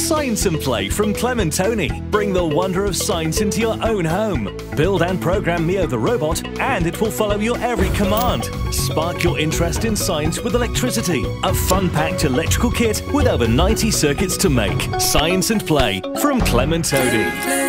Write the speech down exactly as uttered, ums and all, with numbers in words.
Science and Play from Clementoni. Bring the wonder of science into your own home. Build and program M I O the robot, and it will follow your every command. Spark your interest in science with electricity. A fun-packed electrical kit with over ninety circuits to make. Science and Play from Clementoni.